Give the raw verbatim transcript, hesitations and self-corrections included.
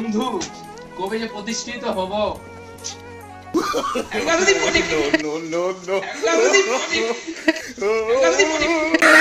বন্ধু কবে যে প্রতিষ্ঠিত হব No, no, no, no.